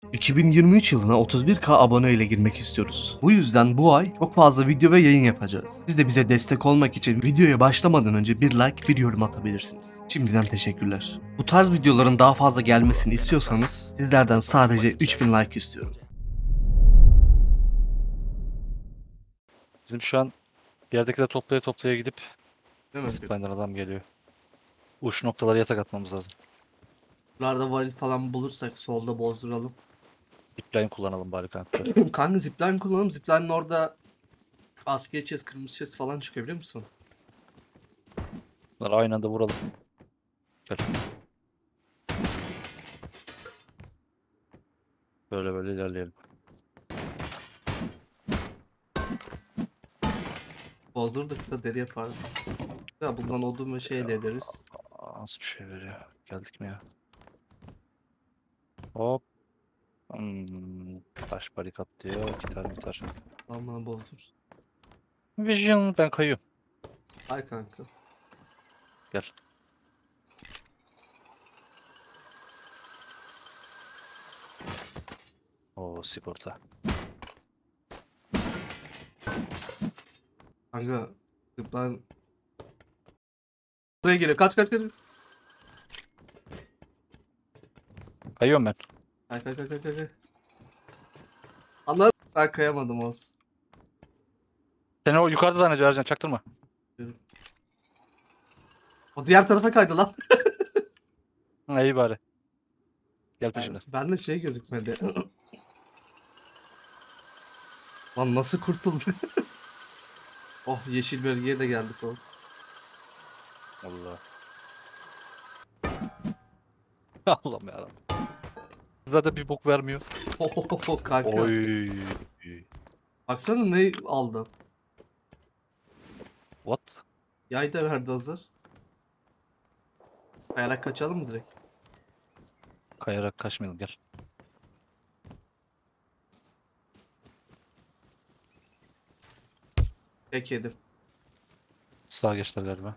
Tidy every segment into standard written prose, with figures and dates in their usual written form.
2023 yılına 31K abone ile girmek istiyoruz. Bu yüzden bu ay çok fazla video ve yayın yapacağız. Siz de bize destek olmak için videoya başlamadan önce bir like, bir yorum atabilirsiniz. Şimdiden teşekkürler. Bu tarz videoların daha fazla gelmesini istiyorsanız sizlerden sadece 3000 like istiyorum. Bizim şu an bir yerdekiler toplaya toplaya gidip Değil mi? zipline'dan adam geliyor. Uç noktalara yatak atmamız lazım. Buralarda varil falan bulursak solda bozduralım. Zipline kullanalım bari kanka. Kanka zipline kullanalım. Zipline'ın orada askeri chest, kırmızı chest falan çıkıyor biliyor musun? Bunları aynı anda vuralım. Gel. Böyle böyle ilerleyelim. Bozdurduk da deri yapardık. Ya bundan odun ve şey elde ederiz. Nasıl bir şey veriyor? Geldik mi ya? Hop. Taş barikat diyor. Gitar. Tamam bana bozdur. Vision ben kayıyorum. Ay kanka. Gel. Oo sigorta. Kanka zipline buraya geliyor. Kaç. Kayıyorum ben. Kay. Anladın? Ben kayamadım olsun. Seni o yukarıda zannediyor Ercan çaktırma. O diğer tarafa kaydı lan. Ha, iyi bari. Gel peşimden. Ben de şey gözükmedi. Lan nasıl kurtuldum? Oh yeşil bölgeye de geldik olsun. Allah. Allah'ım yarabbim. Zaten bir bok vermiyor. Kanka. Oy. Baksana ne aldım. What? Yay da verdi hazır. Kayarak kaçalım mı direkt? Kayarak kaçmayalım gel. Tek yedim. Sağa geçtiler galiba.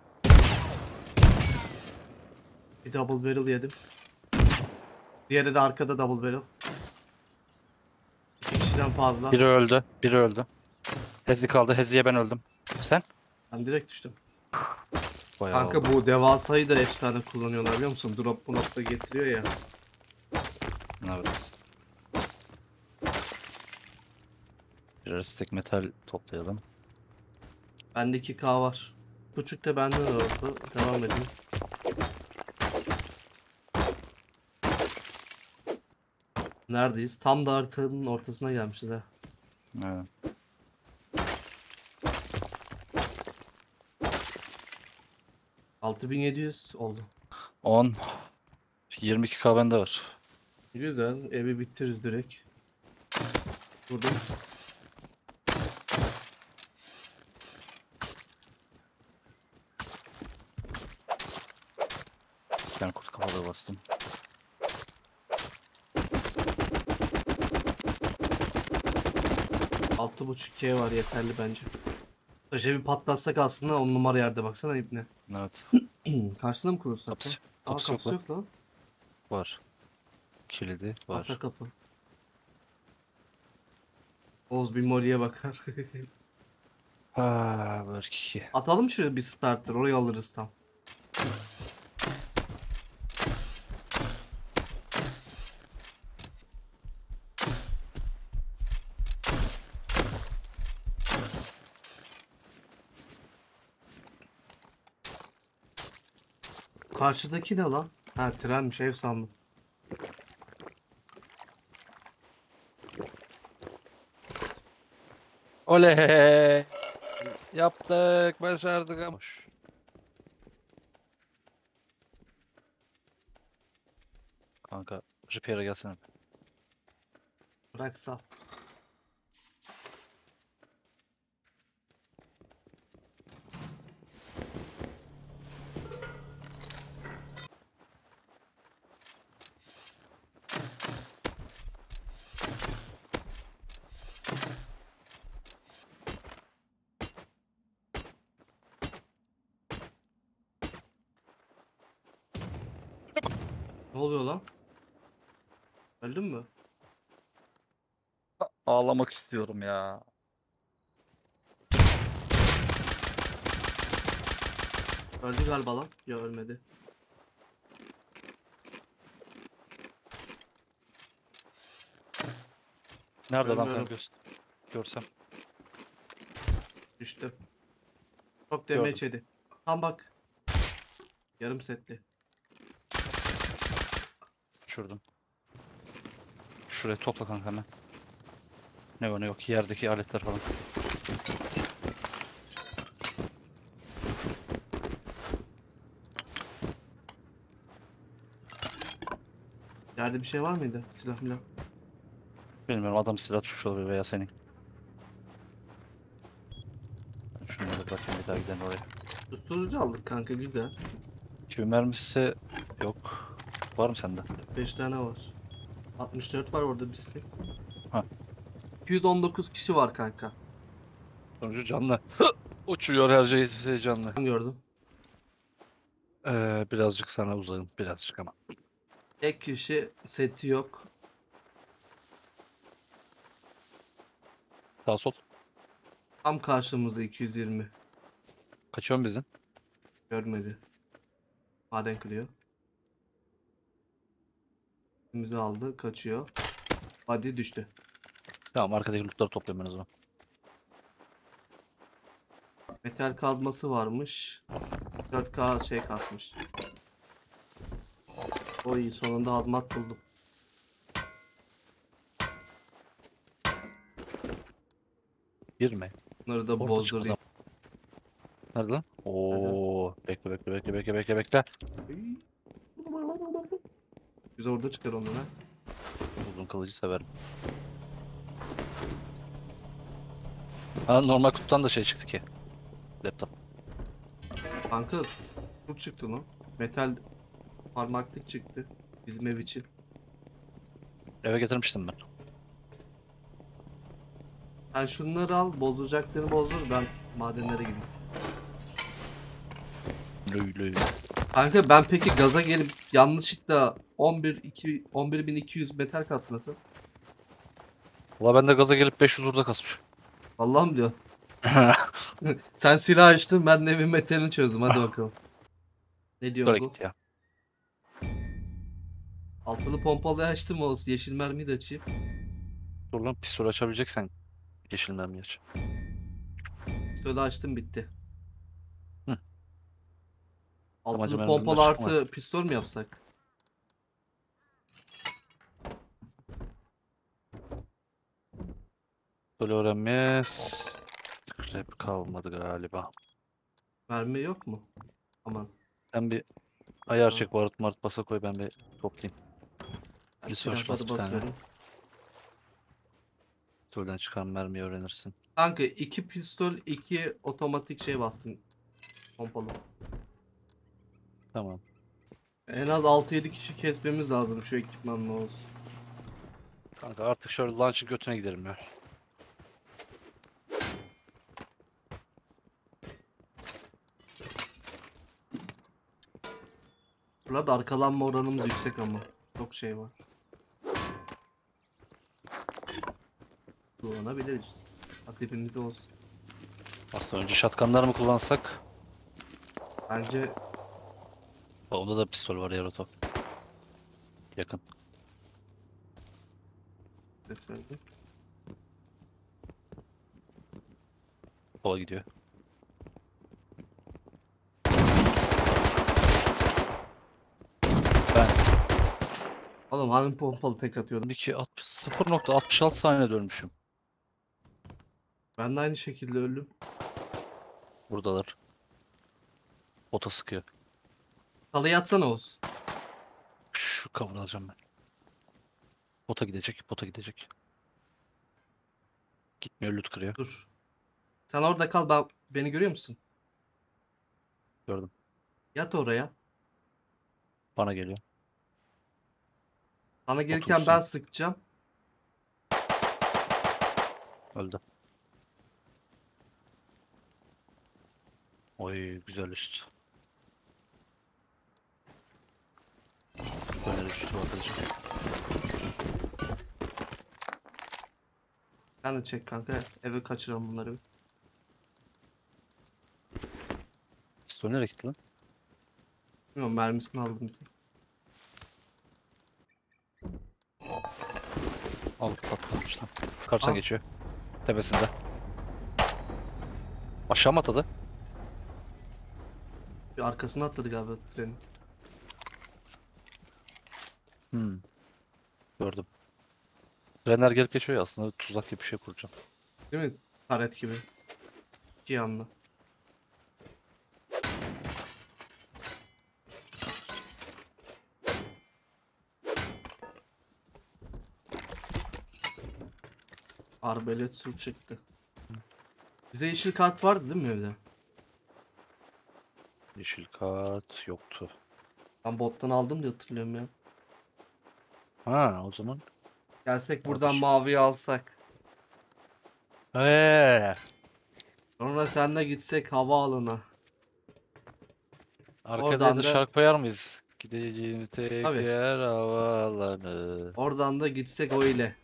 Bir double barrel yedim. Diğeri de arkada double barrel. İki kişiden fazla. Biri öldü. Biri öldü. Hezi kaldı. Hezi'ye ben öldüm. Sen? Ben direkt düştüm. Bayağı Kanka oldu. bu devasayı da efsane kullanıyorlar biliyor musun? Drop bu nokta getiriyor ya. Evet. Birer stek metal toplayalım. Bende 2K var. Buçuk da bende de oldu. Devam edeyim. Neredeyiz? Tam da haritanın ortasına gelmişiz ha. Evet. 6700 oldu. 10. 22K bende var. Güzel. Evi bitiririz direkt. Vurdum. Ben kurt kafalığı bastım. Altı buçuk K var yeterli bence. Taşı bir patlatsak aslında 10 numara yerde baksana ibne. Evet. Karşısına mı kurulsak ya? Kapısı, Aa kapısı yok kapısı lan. yok lan. Var. Kilidi Arka var. kapı. Oğuz bir moliye bakar. Ha, var ki. Atalım şöyle bir starter orayı alırız tam. Karşıdaki ne lan? Ha trenmiş ev sandım. Oley! Yaptık, başardık ama. Kanka, repair'e gelsene. Bırak sal. Ne oluyor lan? Öldün mü? Ağlamak istiyorum ya. Öldü galiba lan. Ya ölmedi. Nerede lan Ölmüyorum. kanka? Görsem. Düştü. Çok Gördüm. damage yedi. Tam bak. Yarım setli. Düşürdüm. Şuraya topla kanka hemen. Ne var ne yok. Yerdeki aletler falan. Yerde bir şey var mıydı? Silah milah. Bilmiyorum, adam silah düşmüş olabilir veya senin. Şunları bakayım, bir daha gidelim oraya. Susturucu aldık kanka, güzel. Kimi mermisi yok. Var mı sende? 5 tane var. 64 var orada bizde. Ha. 219 kişi var kanka. Sonucu canlı. Uçuyor her şey canlı. Ben gördüm. Birazcık sana uzağım. Birazcık ama. Tek kişi seti yok. Sağ sol. Tam karşımızda 220. Kaçıyorsun bizden. Görmedi. Maden kırıyor. Bizi aldı, kaçıyor. Hadi düştü. Tamam, arkadaki lootları topluyorum ben o zaman. Metal kazması varmış. 4K şey kasmış. O iyi, sonunda azmat buldum. Girme. Bunları da Orada bozdurayım. çıkmadan. Nerede lan? Oo, bekle. Biz orada çıkar onları. Uzun kılıcı severim. Ha, normal kutudan da şey çıktı ki. Laptop. Kanka tur çıktı lan. Metal parmaklık çıktı. Bizim ev için. Eve getirmiştim ben. Sen şunları al, bozacaklarını bozdur, ben madenlere gideyim. Löy. Kanka ben peki gaza gelip yanlışlıkla 11.200 metal kasması. Valla ben de gaza gelip 500 burada kasmış. Allah'ım diyor. Sen silah açtın, ben de evin metalini çözdüm, hadi bakalım. Ne diyor Sonra bu? gitti ya. Altılı pompalı açtım, o yeşil mermiyi de açayım. Dur lan, pistol açabileceksen yeşil mermi aç. Söyle açtım, bitti. Hı. Amacım Altılı en azından pompalı çıkma. artı pistol mu yapsak? Böyle öğrenmez. Rap kalmadı galiba. Mermi yok mu? Aman. Sen bir ayar Ha. çek, barut mart basa koy, ben bir toplayayım. Ben Research bas silahları bir tane. basıyorum. Pistolden çıkan mermiyi öğrenirsin. Kanka 2 pistol, 2 otomatik şey bastım. Pompalı. Tamam. En az 6-7 kişi kesmemiz lazım şu ekipmanla olsun. Kanka artık şöyle launch'ın götüne gidelim ya. Buralarda arkalanma oranımız yüksek ama. Çok şey var. Kullanabiliriz. At hepimizde olsun. Aslında önce shotgunlar mı kullansak? Bence Onda da pistol var ya, Roto. Yakın. ses verdi. Sola gidiyor. Ben Oğlum hanım pompalı tek atıyordum. 0.66 saniye dönmüşüm. Ben de aynı şekilde öldüm. Buradalar. Bota sıkıyor. Kalıyı atsana Oğuz. Şu cover alacağım ben. Bota gidecek. Gitmiyor, loot kırıyor. Dur. Sen orada kal, beni görüyor musun? Gördüm. Yat oraya. Bana geliyor. Sana gelirken Otursun. ben sıkacağım. Öldü. Oy, güzel üst. Böyle düştü arkadaşım. Sen de çek kanka. Eve kaçıralım bunları. Pistol nereye gitti lan? Bilmiyorum, mermisini aldım. Al patlamış lan. Karşıdan Ah. geçiyor. Tepesinde. Aşağı mı atladı? Bir arkasına atladı galiba trenin. Hmm. Gördüm. Trenler gelip geçiyor ya, aslında tuzak gibi bir şey kuracağım. Değil mi? Taret gibi. İki yanlı. Arbelet sur çıktı. Bize yeşil kart vardı değil mi evde? Yeşil kart yoktu. Ben bottan aldım diye hatırlıyorum ya. Ha, o zaman. Gelsek buradan Kardeşim. maviyi alsak. Eee. Sonra seninle gitsek havaalanına. Arkada Oradan da da şarkı koyar mıyız? Gideceğim tek Tabii. yer havalanı. oradan da gitsek o ile.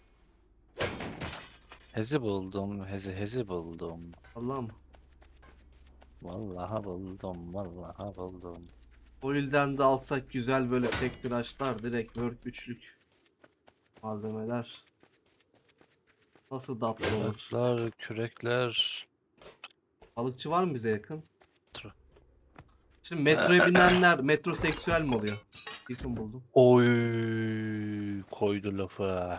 Hezi buldum, hezi buldum. Allah'ım. Vallahi buldum, vallahi buldum. O ilden de alsak güzel böyle tek tıraşlar direkt work üçlük malzemeler. Nasıl tatlı olur. Kürekler, kürekler. Balıkçı var mı bize yakın? Tr- Şimdi metroya binenler metroseksüel mi oluyor? İsim buldum. Oy, koydu lafı.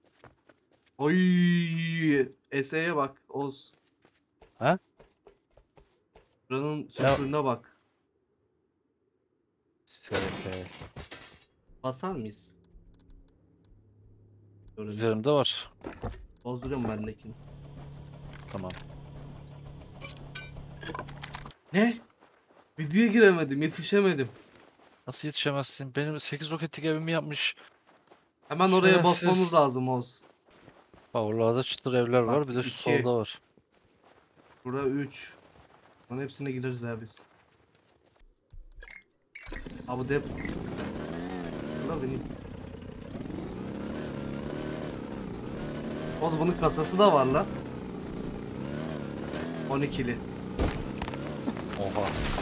Oy, Ese'ye bak Oz. Ha? Buranın süpürüne bak. Şöyle. Basar mıyız? Böyle Üzerimde var. bozduruyorum bendekini. Tamam. Ne? Videoya giremedim, yetişemedim. Nasıl yetişemezsin? Benim 8 roketlik evimi yapmış. Hemen oraya basmamız Şerefsiz. lazım Oz. Oralarda çıtır evler Bak, var, bir de şu iki. solda var. Bura 3. Bunların hepsine gireriz ya biz. Ha bu dep... Bura benim. Oz bunun kasası da var lan. 12'li. Oha.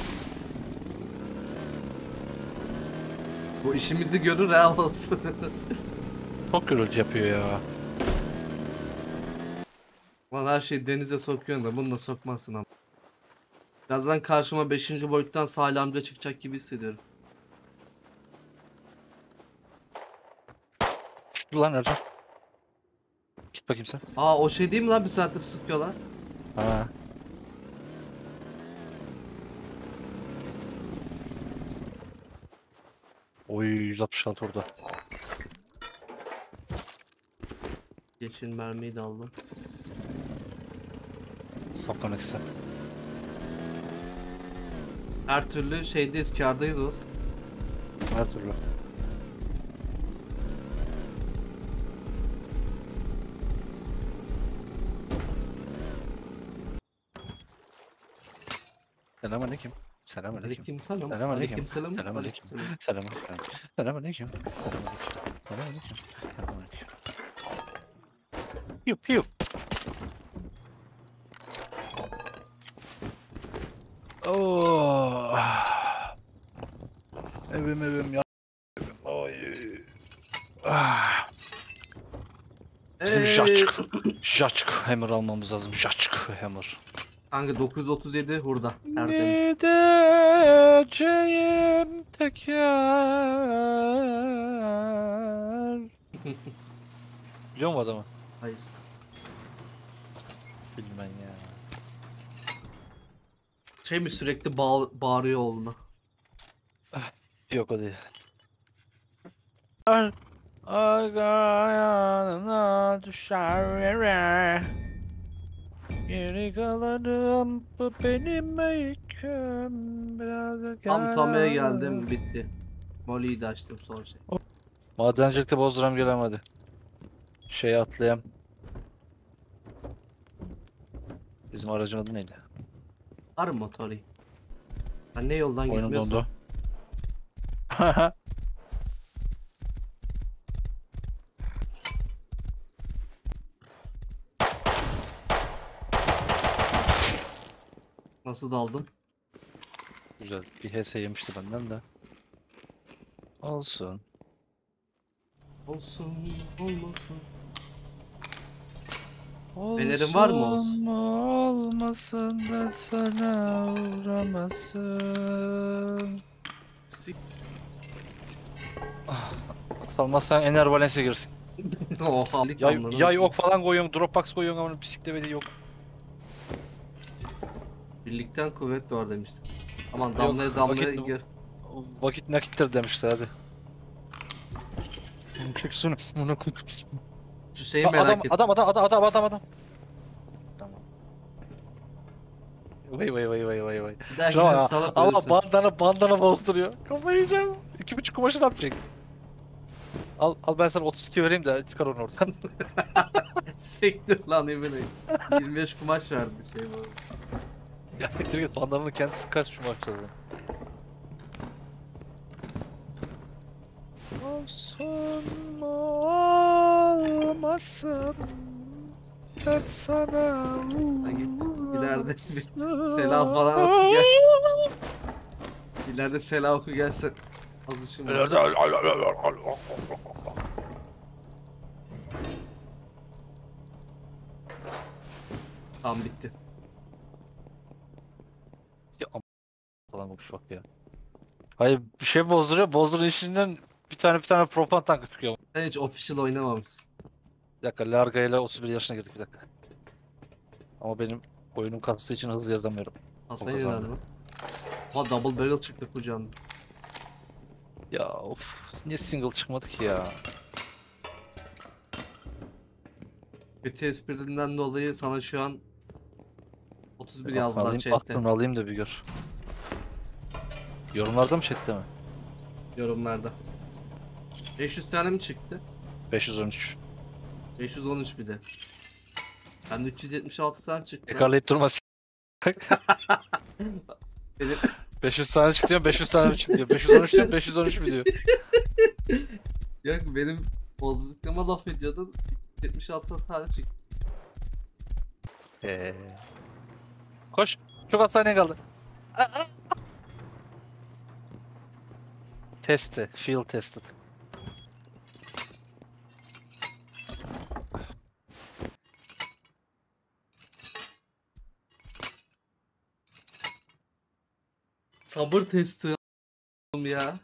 Bu işimizi görür ha Oz. Çok gürültü yapıyor ya. Lan her şeyi denize sokuyorsun da bunu da sokmazsın ama. Birazdan karşıma 5. boyuttan Salih amca çıkacak gibi hissediyorum. Şutlu lan Ercan. Git bakayım sen. Aa o şey değil mi lan, bir saattir sıkıyorlar. Ha. Oy, 166 orada. Yeşil mermiyi de aldım. Safkan eksi. Her türlü şeydeyiz, kârdayız Oz. Her türlü. Selamünaleyküm. Selamünaleyküm. Aleykümselam. Selamünaleyküm. Aleykümselam. Selamünaleyküm. Aleykümselam. Selamünaleyküm. Selamünaleyküm. Selamünaleyküm. Selamünaleyküm. Piu piu. Oh. Evim ya. Oy. Ah. Bizim Jaçk. Jaçk hammer almamız lazım. Jaçk hammer. Kanka 937 hurda. Tertemiz. Gideceğim tek yer. Biliyor musun adamı? Hayır. Bilmem ya. Şey mi sürekli bağırıyor oğluna. Yok o değil. Aga yanına düşer yere. Geri kalanım bu benim öyküm. Biraz da Tamaya geldim, bitti. Molly'yi de açtım son şey. Madencilikte bozduram gelemedi. Şey atlayayım. Bizim aracın adı neydi? Var mı motoru? Ben ne yoldan Oyunum gitmiyorsam. dondu. Nasıl daldım? Güzel. Bir HS yemişti benden de. Olsun. Olsun olmasın. Fenerin var mı Olsun olsun? mu olmasın da sana uğramasın. Sik. Ah, salmazsan Ener Valencia girsin. Oha. Lik Yay, amına. yay ok falan koyuyorsun, Dropbox koyuyorsun ama bisiklet yok. Birlikten kuvvet doğar demiştim. Aman Yok, damlaya damlaya vakit gir. vakit nakittir demişler hadi. Çıksın bunu Şu şeyi merak ettim. adam. Tamam. Vay. Bir Şuna dahakine bak ya. salıp Allah ölürsün. bandana bozduruyor. Kafayı yiyeceğim. 2,5 kumaşı ne yapacak? Al ben sana 32 vereyim de çıkar onu oradan. Sektir lan Emine. 25 kumaş verdi şey bu. Ya siktir git, bandananın kendisi kaç kumaş zaten. Olsun mu olmasın, dert sana Lan git. İleride bir uğramasın. selam falan oku gel. İleride selam oku gelsin. Az işim var. Tamam bitti. Ya falan olmuş bak ya. Hayır bir şey bozduruyor. Bozdurun işinden bir tane propan tankı çıkıyor. Sen hiç official oynamamışsın. Bir dakika, Larga ile 31 yaşına girdik, bir dakika. Ama benim oyunum kastığı için hızlı yazamıyorum. O Hasan yener kazandı. lan. Ha double barrel çıktı kucağımda. Ya of, niye single çıkmadı ki ya? Kötü esprilinden dolayı sana şu an 31 Ben aklını yazdılar alayım, chatte. aklını alayım da bir gör. Yorumlarda mı, chatte mi? Yorumlarda. 500 tane mi çıktı? 513. 513 bir de. Ben de 376 tane çıktı. Tekrarlayıp durma. Benim 500 tane çıktı diyor, 500 tane mi çıktı diyor. 513 diyor, 513 mi diyor. yok benim bozduklama laf ediyordun. 76 tane çıktı. Ee. Koş. Çok az saniye kaldı. Testi. Field tested. Sabır testi a**ım ya.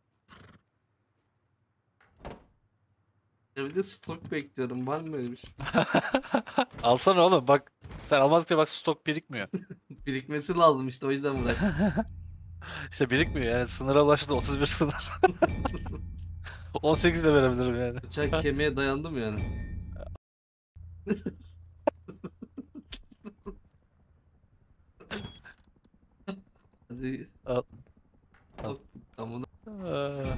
Evde stok bekliyorum. Var mı öyle bir şey? Alsana oğlum bak. Sen almazken bak, stok birikmiyor. Birikmesi lazım işte o yüzden bırak. İşte birikmiyor yani, sınıra ulaştı, 31 sınır. 18 de verebilirim yani. Bıçak kemiğe dayandım yani. Hadi Al. Al. hop tamam. Aa.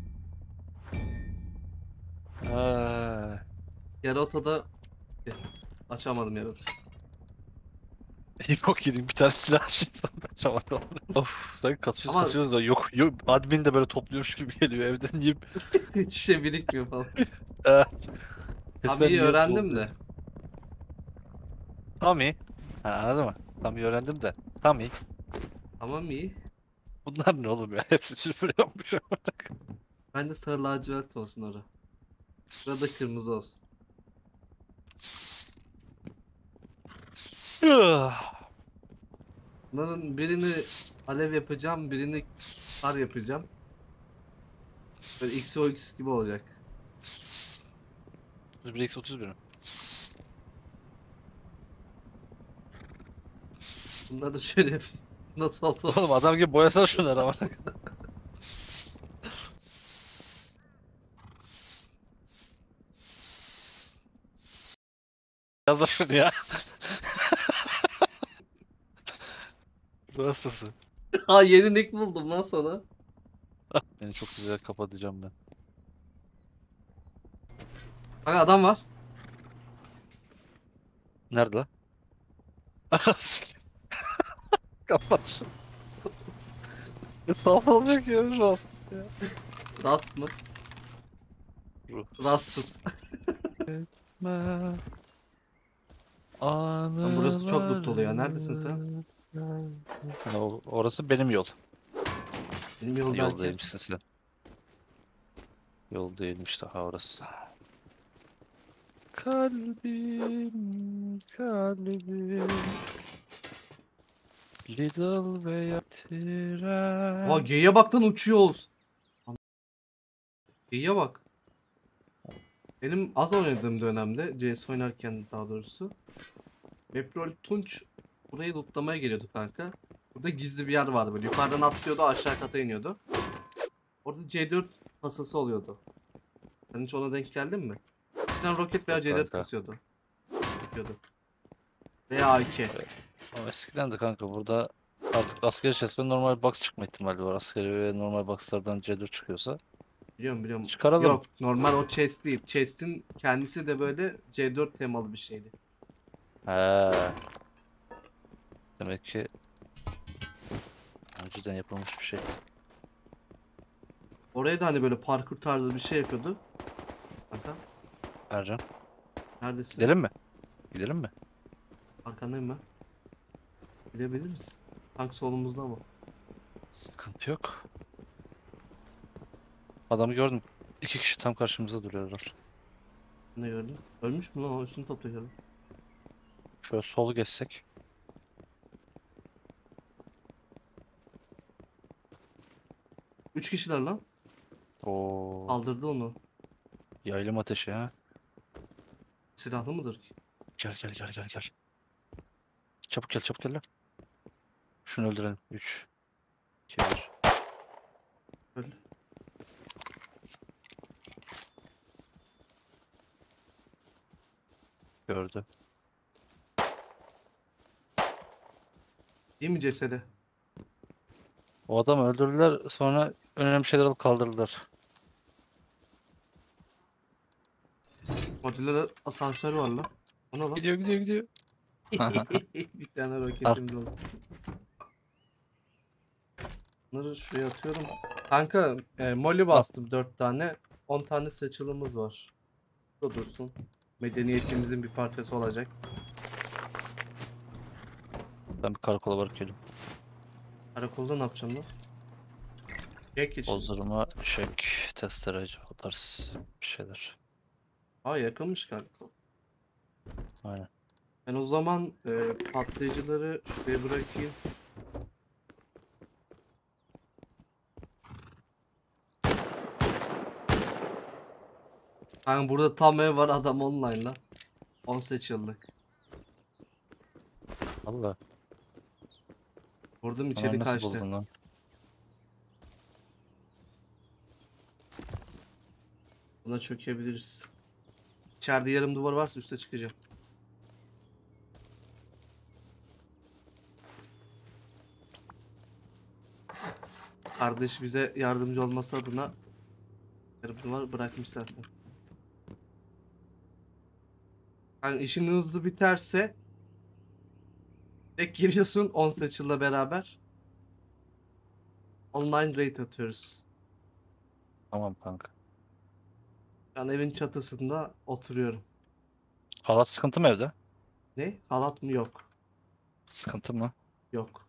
Aa. Yaroto'da açamadım Yaroto. İyi bok yedim, bir tane silah açtım da açamadım. Of, sanki kasıyoruz Ama kasıyoruz da yok admin de böyle topluyormuş gibi geliyor evden yiyip. hiçbir şey birikmiyor falan. Ah, Abi Kesler iyi niye öğrendim doldu? de. Tami. Ha, anladın mı? Tami öğrendim de. Tami. Tamam iyi. Bunlar ne oğlum ya? Hepsi süpür yapmış. Ben de sarı lacivert olsun ora. Burada kırmızı olsun. Bunların birini alev yapacağım, birini kar yapacağım. Böyle XOX gibi olacak. 31x31 mi? Bunları da şöyle yapayım. Nasıl oldu? Oğlum adam gibi boyasana şunları ama. Yazar şunu ya. Bu hastası. Ha yeni nick buldum lan sana. Beni çok güzel kapatacağım ben. Bak adam var. Nerede lan? Kapat şunu. Sağ olacak ya şu hastası ya. Rust mı? Ruh. Rusted. Lan burası çok loot dolu ya. Neredesin sen? Yani orası benim yol. Benim yol Yol derken. değilmişsin sen. Yol değilmiş daha orası. Kalbim, kalbim. Little veya Aa tren. geyiğe bak lan uçuyor Oğuz. Geyiğe bak. Benim az oynadığım dönemde CS oynarken daha doğrusu. Meprol Tunç burayı lootlamaya geliyordu kanka. Burada gizli bir yer vardı böyle. Yukarıdan atlıyordu aşağı kata iniyordu. Orada C4 kasası oluyordu. Sen hiç ona denk geldin mi? İçinden roket veya Yok C4 kanka. kısıyordu. Yapıyordu. Veya AK. Ama eskiden de kanka burada artık askeri chest ve normal box çıkma ihtimali var. Askeri ve normal boxlardan C4 çıkıyorsa Biliyorum biliyorum. çıkaralım. Yok normal o chest değil. Chest'in kendisi de böyle C4 temalı bir şeydi. He. Demek ki önceden yapılmış bir şey. Oraya da hani böyle parkur tarzı bir şey yapıyordu. Kanka Ercan. neredesin? Gidelim mi? Gidelim mi? Arkandayım ben. Gidebiliriz. Tank solumuzda ama. Sıkıntı yok. Adamı gördüm. İki kişi tam karşımıza duruyorlar. Ne gördün? Ölmüş mü lan o üstünü toplayalım. Şöyle solu geçsek. 3 kişiler lan. Oo, Kaldırdı onu. yaylım ateşi ha. Silahlı mıdır ki? Gel gel gel gel gel. Çabuk gel çabuk gel lan. Şunu öldürelim. 3, 2, 1. Öyle. Gördü. Değil mi cesede? O adamı öldürdüler sonra önemli şeyler alıp kaldırdılar. Modüler asansör var lan. O ne lan? Gidiyor gidiyor gidiyor. Bir tane Al. roketim dolu. Bunları şuraya atıyorum. Kanka molly Al. bastım 4 tane. 10 tane seçilimiz var. Bu da dursun. Medeniyetimizin bir parçası olacak. Ben bir karakola bırakıyorum. Karakolda ne yapacaksın lan? Jack için. Bozlarıma testereci o tarz bir şeyler. Aa yakınmış karakol. Aynen. Ben o zaman patlayıcıları şuraya bırakayım. Kanka burada tam ev var adam online lan. 10 seçildik. Valla. Vurdum içeri Onları nasıl kaçtı. buldun lan? Buna çökebiliriz. İçeride yarım duvar varsa üste çıkacağım. Kardeş bize yardımcı olması adına yarım duvar bırakmış zaten. Yani işin hızlı biterse direkt giriyorsun 10 seçilla beraber. Online raid atıyoruz. Tamam kanka. Ben evin çatısında oturuyorum. Halat sıkıntı mı evde? Ne? Halat mı? Yok. Sıkıntı mı? Yok.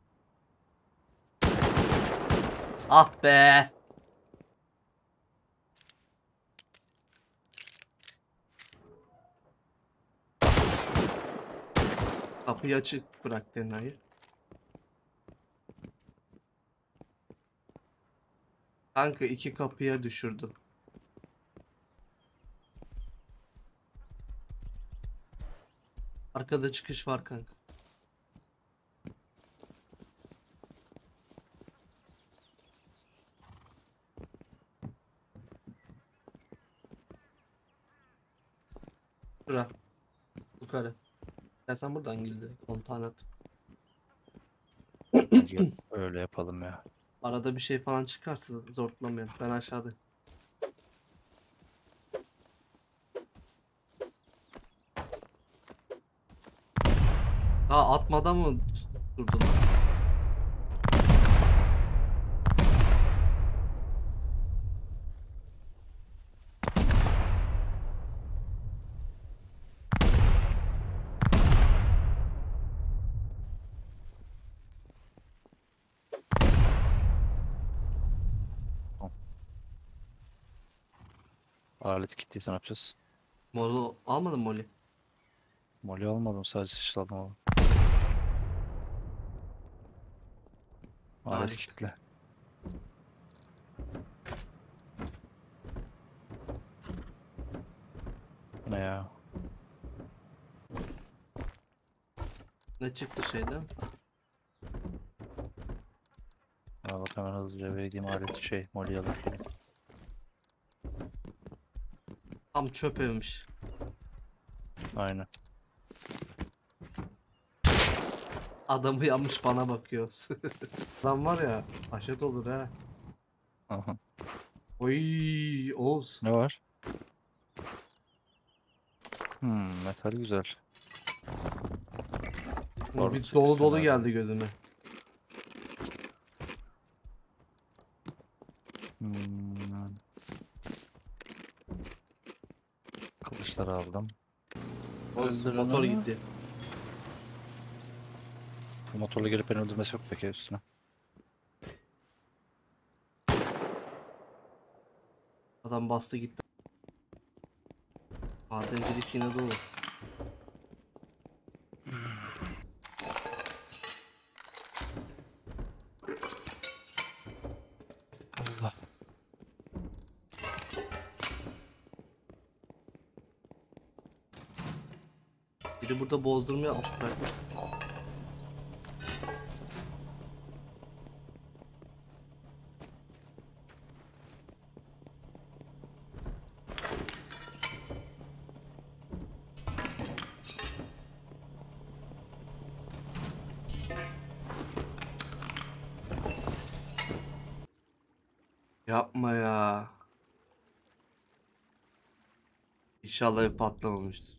Ah be. Kapıyı açık bırak Denay'ı. Kanka iki kapıya düşürdüm. Arkada çıkış var kanka. Şura. Yukarı. Sen buradan gir direkt. 10 tane at. Bence öyle yapalım ya. Arada bir şey falan çıkarsa zorlamayalım. Ben aşağıda. Daha atmadan mı durdular? Aleti kilitliyse ne yapacağız? Molu almadın mı Molly? Molly almadım, sadece sıçradım oğlum. Alet Alet. kilitli. Bu ne ya? Ne çıktı şeyden? Ya bak, hemen hızlıca vereyim aleti, Molly alıp geleyim. Tam çöp evmiş. Aynen. Adamı yanmış bana bakıyor. Adam var ya haşet olur ha. Aha. Oy Oğuz. Ne var? Metal güzel. Doğru, Bir dolu dolu fena geldi değil. gözüme. Hmm. Kılıçları aldım. Oğuz Öldürün motor onu. gitti. Bu motorla gelip beni öldürmesi yok peki üstüne. Adam bastı gitti. Madencilik yine dolu. Allah. Biri burada bozdurma yapmış bırakmış. Yapma ya. İnşallah bir patlamamıştır.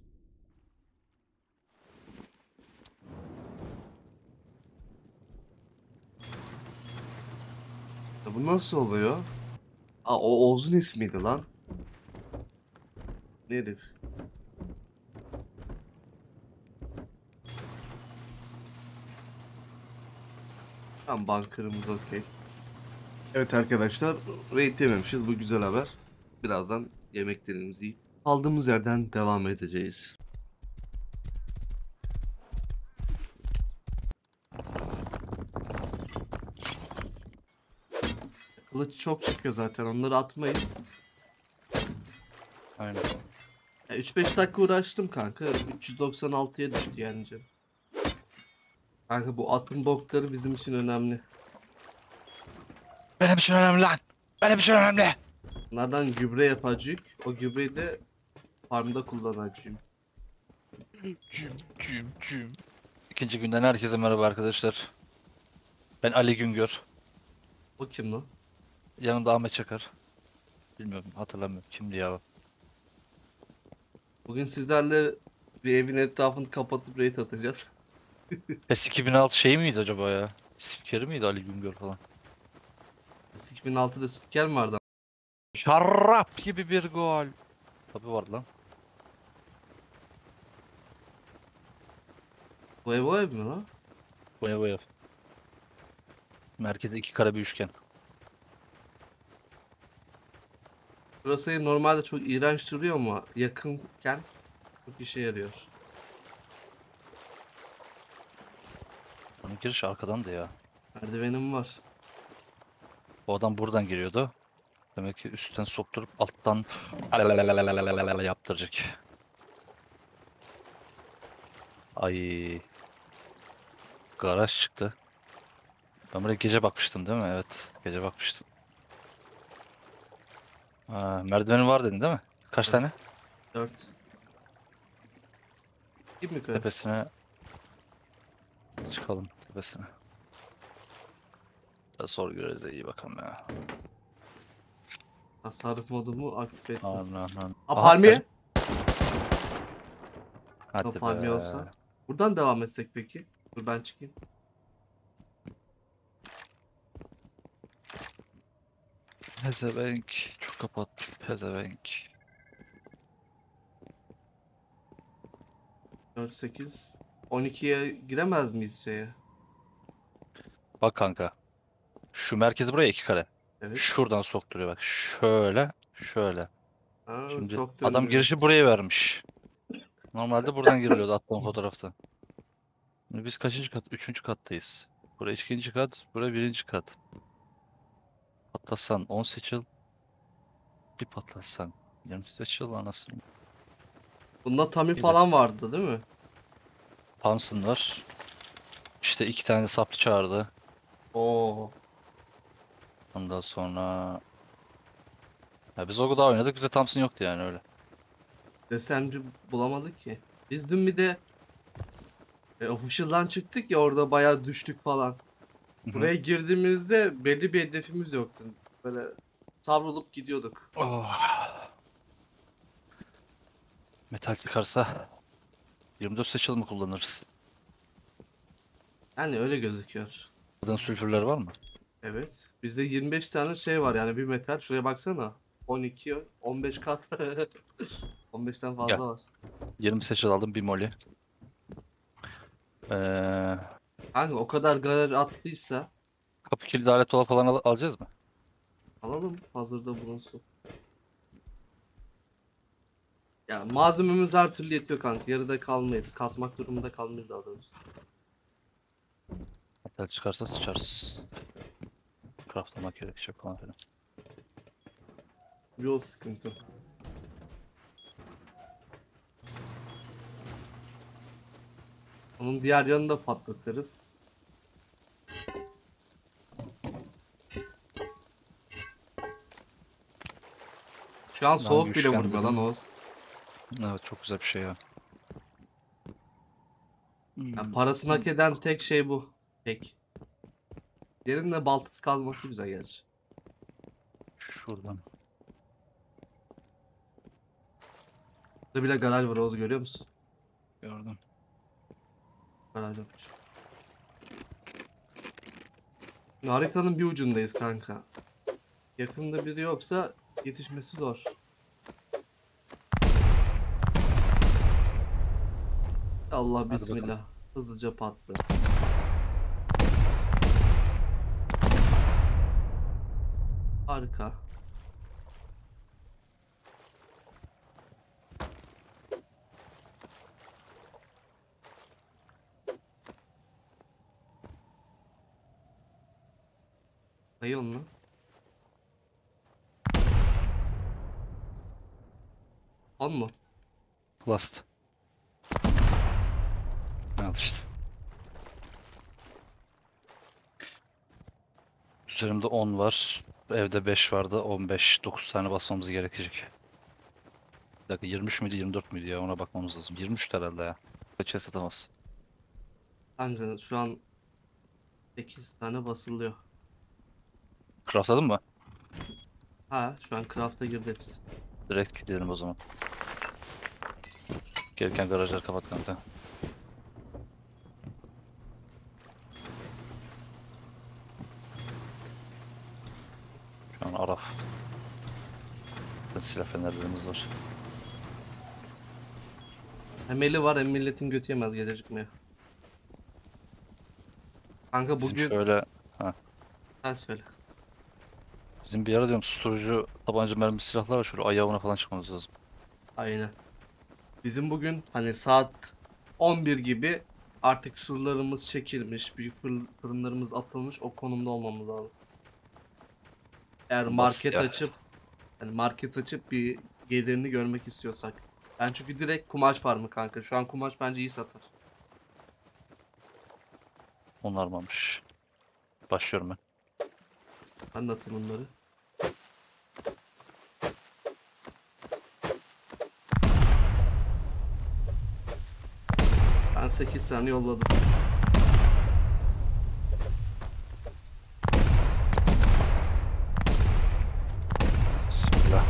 Ya bu nasıl oluyor? Aa o Oğuz'un ismiydi lan. Ne herif? Tam bankerımız okey. Evet arkadaşlar, raid yememişiz, bu güzel haber. Birazdan yemeklerimizi yiyip kaldığımız yerden devam edeceğiz. Kılıç çok çıkıyor zaten, onları atmayız. Aynen. Ya 3-5 dakika uğraştım kanka, 396'ya düştü yani canım. Kanka bu atın bokları bizim için önemli. Benim için önemli lan. Benim için önemli. Bunlardan gübre yapacak, o gübreyi de farmda kullanacağım. Cüm. İkinci günden herkese merhaba arkadaşlar. Ben Ali Güngör. O kim lan? Yanımda Ahmet Çakar. Bilmiyorum, hatırlamıyorum. Kimdi ya? Bugün sizlerle bir evin etrafını kapatıp raid atacağız. PES 2006 şey miydi acaba ya? Spikeri miydi Ali Güngör falan? 2006'da spiker mi vardı? Şarap gibi bir gol. Tabii vardı lan. Bu ev o ev mi lan? Bu ev. Merkezde iki kare bir üçgen. Burası normalde çok iğrenç duruyor ama yakınken çok işe yarıyor. Onun giriş arkadan da ya. Merdivenim var. O adam buradan giriyordu. Demek ki üstten sokturup alttan yaptıracak. Ay, garaj çıktı. Ben buraya gece bakmıştım değil mi? Evet, gece bakmıştım. Ha, merdiveni var dedin değil mi? Kaç Evet. tane? 4. Kim mi yukarı? Tepesine çıkalım, tepesine. Biraz sonra göreceğiz, iyi bakalım ya. Tasarruf modumu aktif ettim. Anan. Aa Aha, palmiye. hadi O be. palmiye olsa. Buradan devam etsek peki. Dur ben çıkayım. Pezevenk. Çok kapat. Pezevenk. 4, 8. 12'ye giremez miyiz şeye? Bak kanka. Şu merkezi buraya iki kare. Evet. Şuradan sokturuyor bak. Şöyle. Şöyle. Ha, Şimdi çok adam döndü. girişi buraya vermiş. Normalde buradan giriliyordu attığım fotoğrafta. Şimdi biz kaçıncı kat? Üçüncü kattayız. Burası ikinci kat, burası birinci kat. Patlasan 10 seçil, bir patlasan 20 seçil anasını. Bunda Tami Bir de falan vardı değil mi? Thompson var. İşte iki tane de saplı çağırdı. Oo. Ondan sonra... Ya biz o kadar oynadık, bize Thompson yoktu yani öyle. Desemci bulamadık ki. Biz dün bir de official'dan çıktık ya, orada bayağı düştük falan. Hı hı. Buraya girdiğimizde belli bir hedefimiz yoktu. Böyle savrulup gidiyorduk. Oh. Metal çıkarsa 24 seçil mi kullanırız? Yani öyle gözüküyor. Buradan sülfürler var mı? Evet. Bizde 25 tane şey var yani, bir metal. Şuraya baksana. 12, 15 kat. 15'ten Gel. fazla var. 20 seçil aldım, bir moli. Ee, Kanka o kadar garaj attıysa kapı kilidi, alet dolap falan alacağız mı? alalım, hazırda bulunsun. Ya malzememiz her türlü yetiyor kanka. Yarıda kalmayız. Kasmak durumunda kalmayız daha doğrusu. Metal çıkarsa sıçarız. Craftlamak gerekecek falan filan. Yol sıkıntı. Onun diğer yanını da patlatırız. Şu an Daha soğuk bile vurmuyor lan güçlendirdim. Oğuz. Evet, çok güzel bir şey ya. Ya parasını hak eden tek şey bu. Tek. Yerinde baltası kazması güzel gerçi. Şuradan. Burada bile garaj var Oğuz, görüyor musun? Gördüm. Garaj yokmuş. Haritanın bir ucundayız kanka. Yakında biri yoksa yetişmesi zor. Allah Hadi bakalım. bismillah. Hızlıca patlı. Harika. Dayı onu. On mu? Last. Al işte. Üzerimde 10 var. Evde 5 vardı. 15, 9 tane basmamız gerekecek. Bir dakika, 23 müydü 24 müydü ya, ona bakmamız lazım. 23 herhalde ya. Kaça satamaz. Kanka şu an 8 tane basılıyor. Craftladın mı? Ha, şu an craft'a girdi hepsi. Direkt gidelim o zaman. Gereken garajları kapat kanka. Şu an Araf. Silah fenerlerimiz var. Hem eli var hem milletin götü yemez gece çıkmaya. Kanka Bizim bugün şöyle... Ha, sen söyle. bizim bir ara diyorum susturucu, tabanca, mermi, silahlar var. Şöyle ayağına falan çıkmamız lazım. Aynen. Bizim bugün hani saat 11 gibi artık surlarımız çekilmiş, büyük fırınlarımız atılmış, o konumda olmamız lazım. Eğer Basit market ya. açıp market açıp bir gelirini görmek istiyorsak. Ben çünkü direkt kumaş farmı kanka. Şu an kumaş bence iyi satar. Onarmamış. Başlıyorum ben. Ben de atayım bunları. Ben 8 tane yolladım. Bismillah.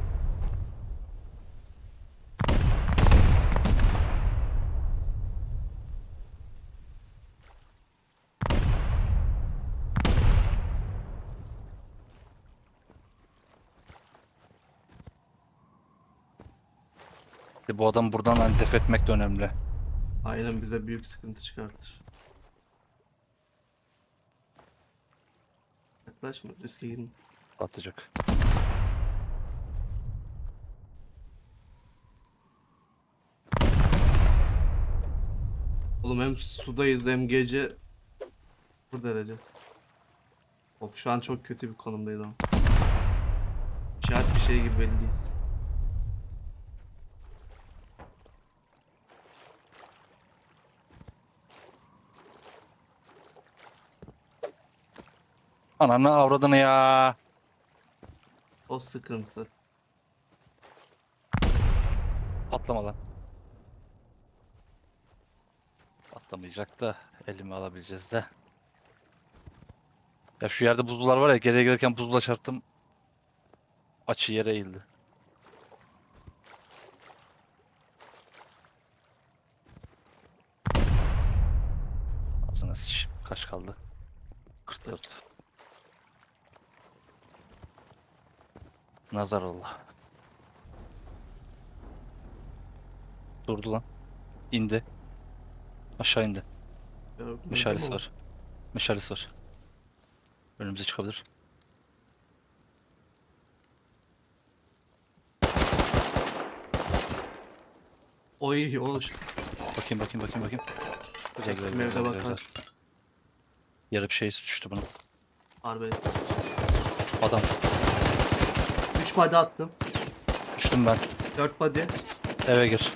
Bu adam buradan hani def etmek de önemli. Aynen, bize büyük sıkıntı çıkartır. Yaklaşma, riske girme. Atacak. Oğlum hem sudayız hem gece. Bu derece. Of şu an çok kötü bir konumdayız ama. İşaret bir şey gibi belliyiz. Ananı avradını ya. O sıkıntı. Patlama lan. Patlamayacak da elimi alabileceğiz de. Ya şu yerde buzullar var ya, geriye gelirken buzula çarptım. Açı yere eğildi. Ağzına sıç. Kaç kaldı? 44. Nazar Allah. Durdu lan. İndi. Aşağı indi. Gördün mü Meşalesi ama? var. Meşalesi var. Önümüze çıkabilir. Oy o Bakayım. Güzel güzel evde güzel. bakarsın. Yarı bir şey düştü bunun. Harbi. Adam. 3 body attım. Düştüm ben. 4 body. Eve gir.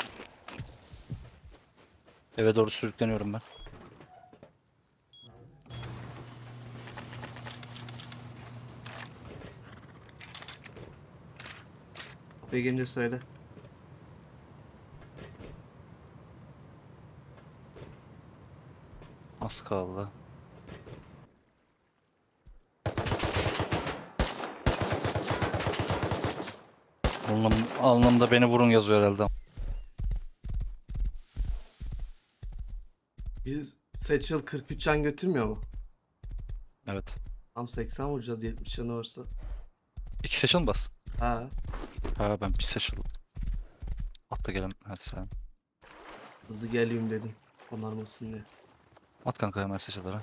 Eve doğru sürükleniyorum ben. Kapıya gelince söyle. Az kaldı. Alnımda beni vurun yazıyor herhalde. Biz Satchel 43 can götürmüyor mu? Evet. Tam 80 vuracağız 70 canı varsa. 2 seçil mi bas? Ha. Ha, ben bir seçil. Atla gelen. Hadi sen. Hızlı geleyim dedim. Onarmasın diye. At kanka hemen seçilere.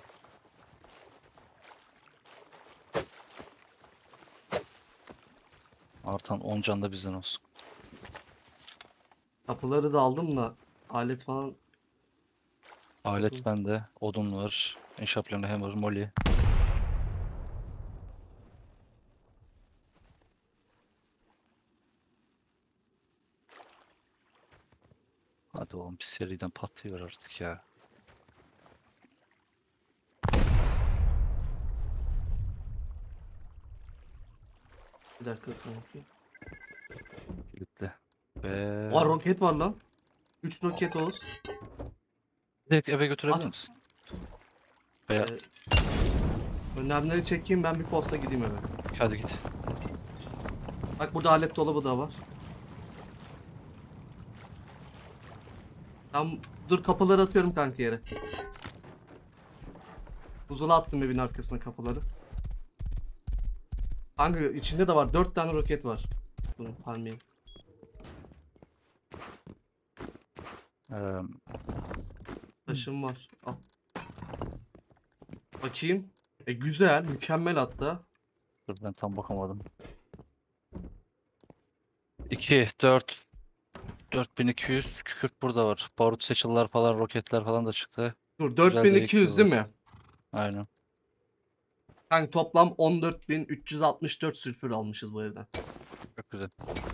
Artan 10 can da bizden olsun. Kapıları da aldım da alet falan. Alet bende. Odun var. İnşaat planı, hammer, molly. Hadi oğlum, bir seriden patlıyor artık ya. Bir dakika kanki. Kilitli. Ve... Aa roket var lan. 3 roket Oğuz. Direkt eve götürebilir At. misin? Veya Önlemleri çekeyim ben bir posta gideyim eve. hadi git. Bak burada alet dolabı da var. Tam dur kapıları atıyorum kanka yere. Buzula attım evin arkasına kapıları. Kanka içinde de var 4 tane roket var. Bunu palmiyem. Ee, Taşım var. Al. Bakayım. Güzel, mükemmel hatta. dur ben tam bakamadım. 2, 4, 4200 kükürt burada var. Barut seçiler falan, roketler falan da çıktı. Dur Güzel de 4200 değil mi? Aynen. Kanka toplam 14.364 sülfür almışız bu evden. Çok güzel.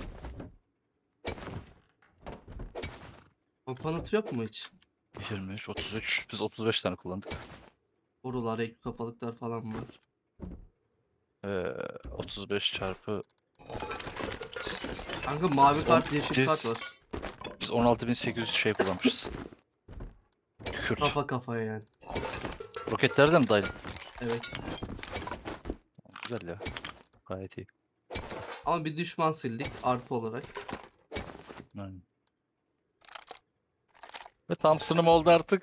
Komponent yok mu hiç? 23, 33. Biz 35 tane kullandık. Borular, ek kafalıklar falan var. 35 çarpı... Kanka mavi kart, yeşil Biz- kart var. Biz 16.800 şey kullanmışız. Kükürt. Kafa kafaya yani. Roketler de mi dahil? Evet. Güzel ya. Gayet iyi. Ama bir düşman sildik artı olarak. Aynen. Ve tam sınım oldu artık.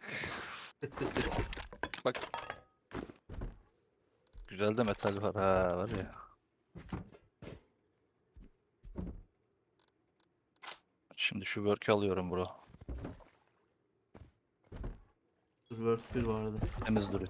Bak. Güzel de metal var ha, var ya. Şimdi şu work'ü alıyorum bro. Work 1 vardı. Temiz duruyor.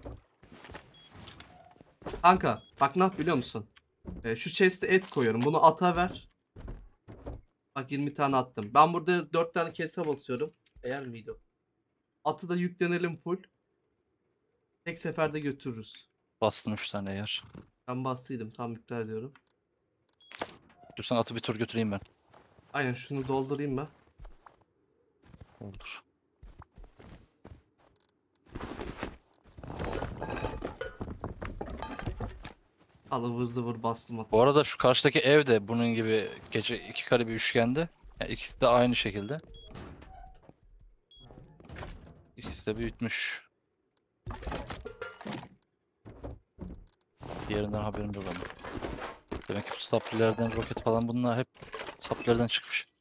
Kanka bak ne yap biliyor musun? Şu chest'e et koyuyorum. Bunu ata ver. Bak 20 tane attım. Ben burada 4 tane kese basıyorum. Eğer miydi o? Atı da yüklenelim full. Tek seferde götürürüz. Bastım 3 tane yer. Ben bastıydım. Tam iptal ediyorum. Diyorsan atı bir tur götüreyim ben. Aynen şunu doldurayım ben. Olur. Al ıvır zıvır bastım atı. Bu arada şu karşıdaki ev de bunun gibi gece 2 kare bir üçgende. Yani ikisi de aynı şekilde. İkisi de büyütmüş. Diğerinden haberim yok ama. Demek ki bu saplilerden roket falan bunlar hep saplilerden çıkmış.